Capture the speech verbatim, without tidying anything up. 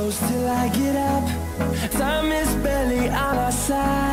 close till I get up. Time is barely on our side.